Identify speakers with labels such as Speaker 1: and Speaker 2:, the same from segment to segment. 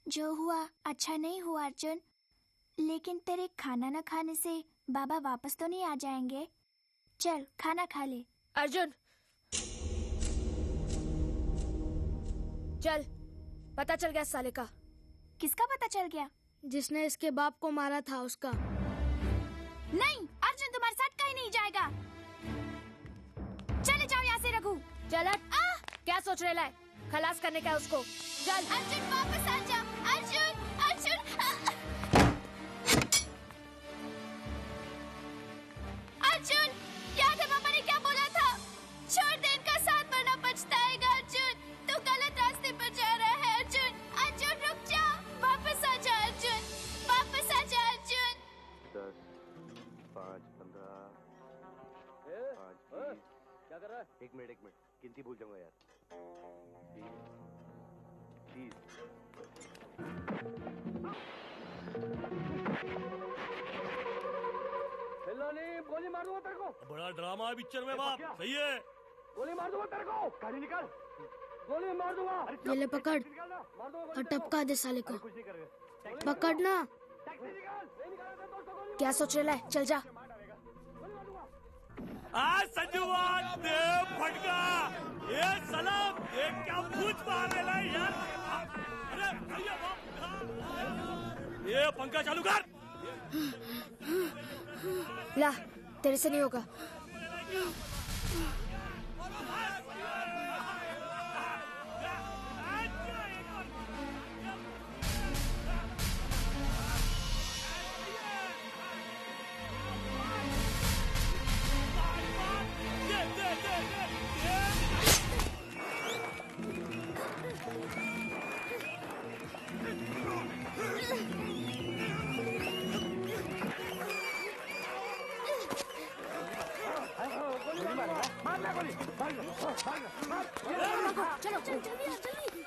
Speaker 1: जो हुआ अच्छा नहीं हुआ अर्जुन, लेकिन तेरे खाना न खाने से बाबा वापस तो नहीं आ जाएंगे। चल खाना खा ले।
Speaker 2: अर्जुन चल, पता चल गया साले का।
Speaker 1: किसका पता चल गया?
Speaker 2: जिसने इसके बाप को मारा था उसका।
Speaker 1: नहीं, अर्जुन तुम्हारे साथ कहीं नहीं जाएगा। चले जाओ यहाँ से रघु।
Speaker 2: चल क्या सोच रहे लाए? खलास करने का उसको। चल
Speaker 1: अर्जुन वापस आ जा। अर्जुन अर्जुन अर्जुन, याद है पापा ने क्या बोला था? छोड़ दे, इनका साथ मरना पछताएगा। अर्जुन तू गलत रास्ते पर जा रहा है। अर्जुन अर्जुन रुक जा, वापस आ जा। अर्जुन वापस आ जा। अर्जुन
Speaker 3: 10, 5, 15, 5, क्या कर रहा है? एक मिनट गिनती भूल जाऊंगा यार। 30, 30। गोली मार दूंगा तेरे को।
Speaker 4: बड़ा ड्रामा है पिक्चर में बाप। सही है,
Speaker 3: गोली मार दूंगा तेरे को। गाड़ी निकाल, गोली मार दूंगा।
Speaker 2: ये ले पकड़ और टपका दे साले को। पकड़ना। क्या सोच रहे लाए? चल जा।
Speaker 4: संजू दे फटका। ये सलाम, ये क्या पूछ मार रहे ला यार? अरे भैया बाप, ये पंखा चालू कर।
Speaker 2: ला, तेरे से नहीं होगा। चलो जल्दी जल्दी।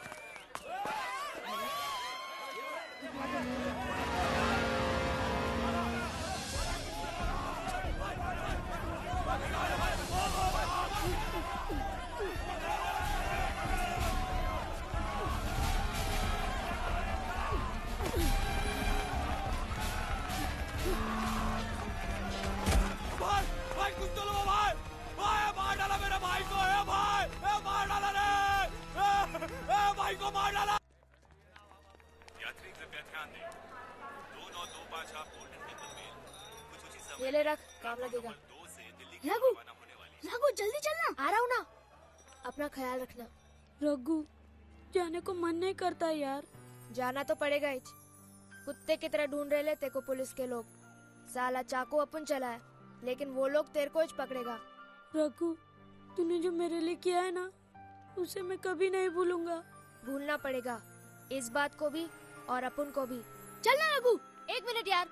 Speaker 4: भाई कुछ तो लो भाई। भाई मार डाला मेरे भाई को। है भाई, मार डाला रे। भाई को मार डाला।
Speaker 5: यात्री कृपया ध्यान दें, 2925 आप गोल्डन टेम्पल मेल कुछ उसी समय
Speaker 2: ये ले रख, काम लगेगा।
Speaker 5: 2 से दिल्ली की
Speaker 2: रघु,
Speaker 5: रवाना होने वाली है।
Speaker 2: रघु जल्दी चलना। आ रहा हूँ ना। अपना ख्याल रखना।
Speaker 6: रघु जाने को मन नहीं करता यार।
Speaker 2: जाना तो पड़ेगा ही। कुत्ते की तरह ढूंढ रहे थे को पुलिस के लोग। साला चाकू अपन चला है, लेकिन वो लोग तेरे को ही पकड़ेगा।
Speaker 6: रघु तूने जो मेरे लिए किया है ना, उसे मैं कभी नहीं भूलूंगा।
Speaker 2: भूलना पड़ेगा इस बात को भी और अपन को भी। चलना रघु। 1 मिनट यार।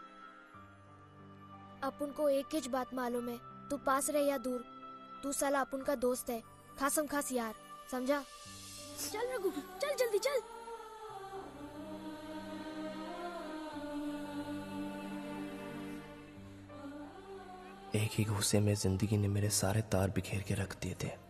Speaker 2: अपन को एक ही बात मालूम है, तू पास रहे या दूर, तू साला अपन का दोस्त है, खासम खास यार, समझा? चल रघु, चल जल्दी चल।
Speaker 7: एक ही घूंसे में जिंदगी ने मेरे सारे तार बिखेर के रख दिए थे।